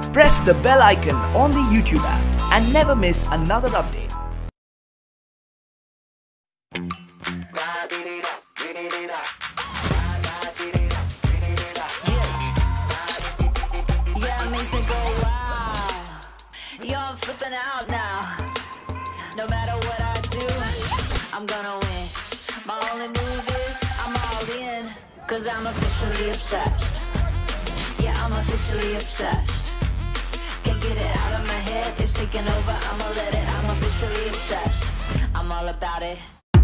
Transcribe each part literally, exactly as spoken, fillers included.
Press the bell icon on the YouTube app and never miss another update. I'm flipping out now. No matter what I do, I'm gonna win. My only move is I'm all in, cause I'm officially obsessed. Yeah, I'm officially obsessed. Can't get it out of my head, it's taking over, I'ma let it. I'm officially obsessed. I'm all about it.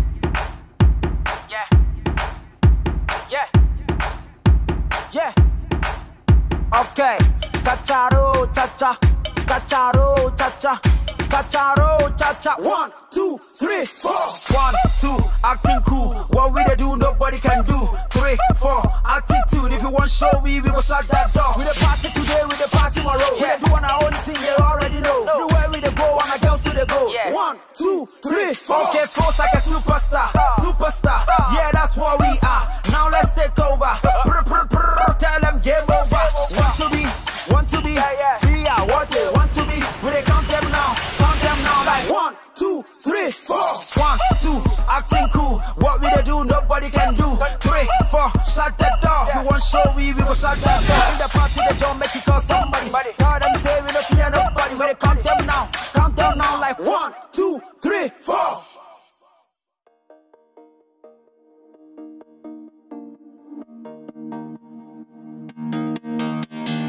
Yeah. Yeah. Yeah. Okay. Cha-cha-ro, cha-cha. Cha-cha-ro, cha-cha, cha-cha-ro, cha-cha. One, two, three, four. One, two, acting cool. What we they do, nobody can do. Three, four, attitude. If you want show me, we go shut that door. We the party today, we the party tomorrow. Yeah. We they do on our own thing, they already know. No. Everywhere we they go, and our girls do they go. Yeah. One, two, three, four. Okay, post like a superstar, superstar. Yeah, that's what we are. Now let's take over. Brr, brr, brr, tell them game over. Want to be, want to be, yeah, yeah. What they want to be, we they count them now, count them now like one, two, three, four. One, two, acting cool. What we they do, nobody can do. Three, four, shut that door. If you want show we, we go shut that door. In the party, they don't make it call somebody. Tell them say we don't fear nobody. We they count them now, count them now like one, two, three, four.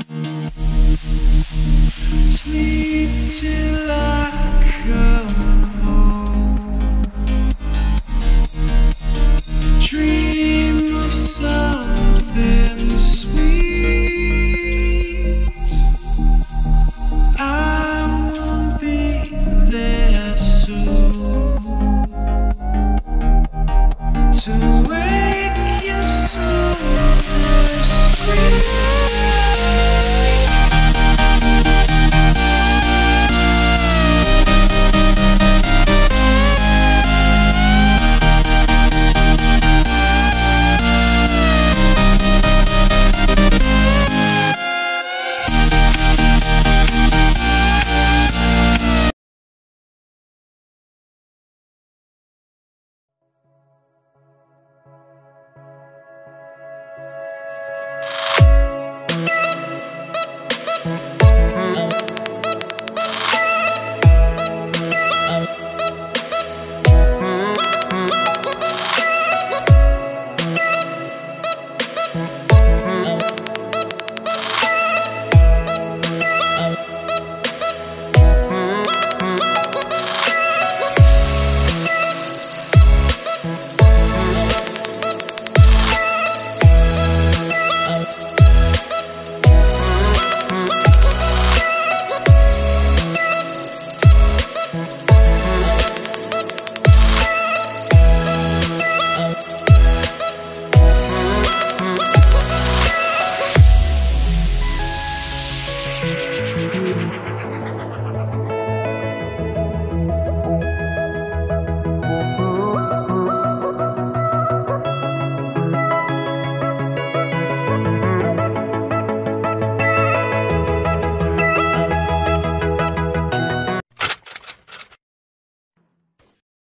Sleep till I come